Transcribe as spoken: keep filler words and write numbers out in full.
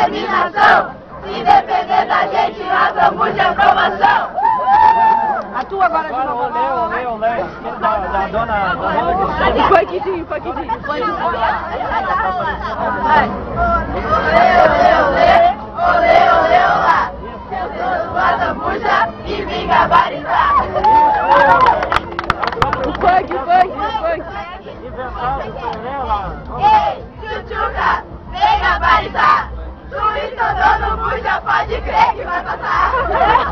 determinação. Se depender da gente, nós vamos de aprovação. A tua agora de novo. Olê, olê, olê. Da, da dona... Funkzinho, funkzinho. Vai. Olê, olê, olê. Olê, olê, olá. Eu sou do Adamuja e vim gabaritar. O funk, o funk, o funk. Ei, tchutchuca, vem gabaritar. Tu e teu dono Muja, pode crer que vai passar.